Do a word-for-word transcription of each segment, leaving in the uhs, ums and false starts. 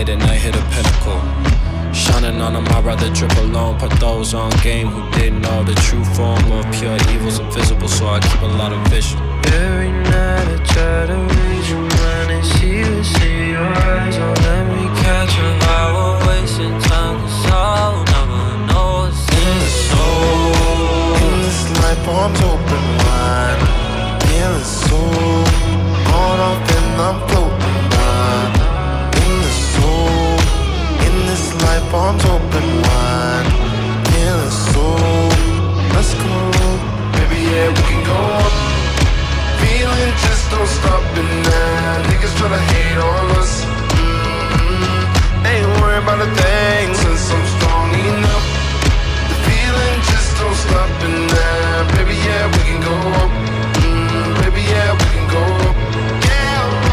late at night hit a pinnacle. Shining on them, I'd rather drip alone. Put those on game who didn't know the true form of pure evil's invisible, so I keep a lot of vision. Every night I try to read your mind and see what's in your eyes. Don't let me catch a vibe, we're wasting time, cause I'll never know what's in the soul. In this life, arms open wide, feeling so caught up and I'm floating by. In the soul, in this life, arms open wide, feeling so. Let's go, baby, yeah, we can go up. Feeling just don't stop it now. Niggas tryna hate on us. Mm-hmm. Ain't worried about a thing since I'm strong enough. The feeling just don't stop it now. Baby, yeah, we can go up. Mm, baby, yeah, we can go up. Yeah.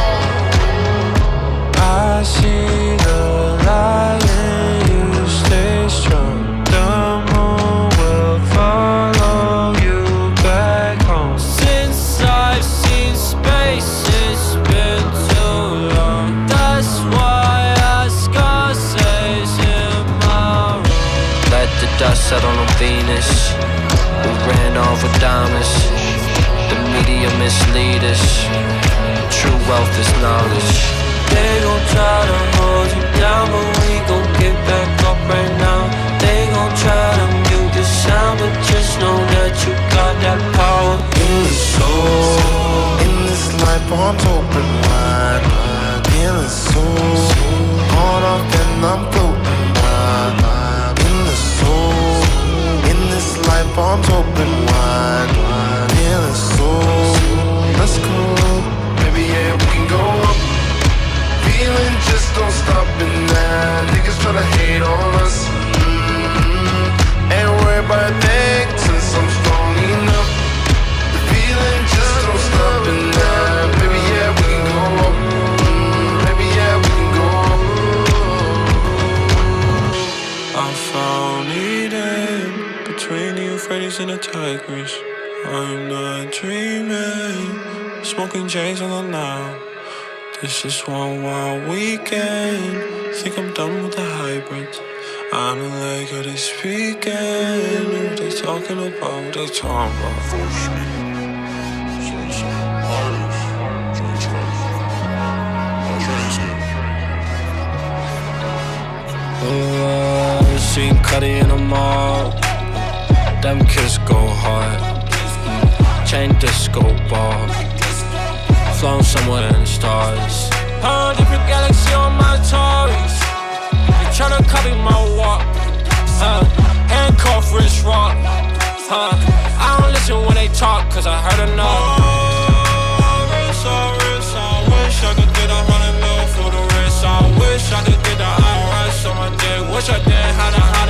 I see the light and you stay strong. The moon will follow you back home. Since I've seen space, it's been too long. That's why I Scarface in my room. Let the dust settle on Venus. We ran off with diamonds. The media mislead us. True wealth is knowledge. They gon' try to hold you down, but we gon' get back up right now. They gon' try to mute the sound, but just know that you got that power in the soul. In this life, arms open wide, feeling so caught up and I'm floating by. In the soul, in this life, arms open wide, feeling so. Let's go, baby, yeah, we can go up. Feeling just don't stop it now. Niggas tryna hate on us. Mm-hmm. Ain't worried about a thing since I'm strong enough. The feeling just don't stop it now. Baby, yeah, we can go up. Mm, baby, yeah, we can go up. I found Eden between the Euphrates and the Tigris. I'm not dreaming, smoking J's on the now. This is one wild weekend. Think I'm done with the hybrids. I'm in like how they speaking. What they talking about, what they talking about. Oh, I seen Cudi in the mall. Them kids go hard. Chain disco ball. Flown somewhere in the stars. A different galaxy on my Taurus. They tryna copy my walk. Uh, handcuff, wrist rock. Uh, I don't listen when they talk, cause I heard enough. Oh, wrist, oh, wrist. I wish I could get a hundred mil for the wrist. I wish I could get the I R S on my dick. Wish I didn't have to hide